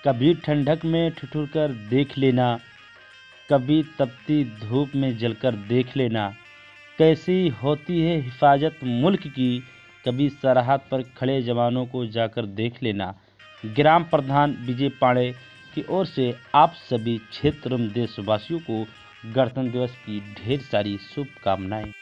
कभी ठंडक में ठिठुर कर देख लेना, कभी तपती धूप में जलकर देख लेना। कैसी होती है हिफाजत मुल्क की, कभी सरहद पर खड़े जवानों को जाकर देख लेना। ग्राम प्रधान विजय पांडे की ओर से आप सभी क्षेत्र देशवासियों को गणतंत्र दिवस की ढेर सारी शुभकामनाएं।